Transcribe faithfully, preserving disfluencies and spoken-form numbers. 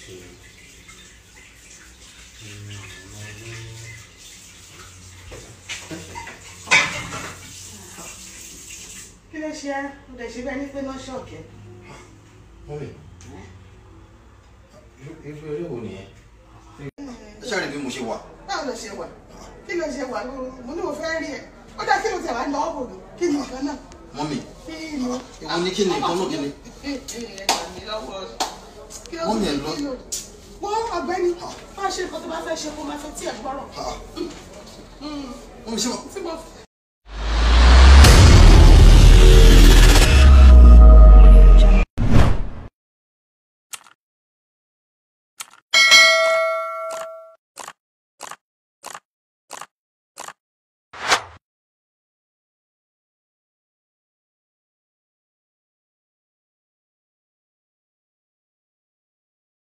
Kí ló ṣe ẹ́? Ó dẹ̀ ṣe bẹ́ẹ̀ ní pé náà ṣọ̀kẹ́. Mọ́mì, irú eré wo nìyẹn? Ẹ ṣáà rí bí mo ṣe wà. Báwo ló ṣe wà? Kí ló ṣe wà lóru? Mo ní mo fẹ́ rí ẹ. Ó dá kí ló tẹ̀ wá náà wò mí? Kí ni nǹkan náà? Mọ́mì, Kí ni? ìwọ ní kí ni nǹkan náà kí ni? Mọ́mì ẹ̀ lọ. Wọ́n ọ̀gbẹ́ni, máa ṣe nǹkan tó bá fẹ́ ṣe kó máa fẹ́ tí ẹ̀ gbọ́rọ̀. Mọ́mì ṣé mo.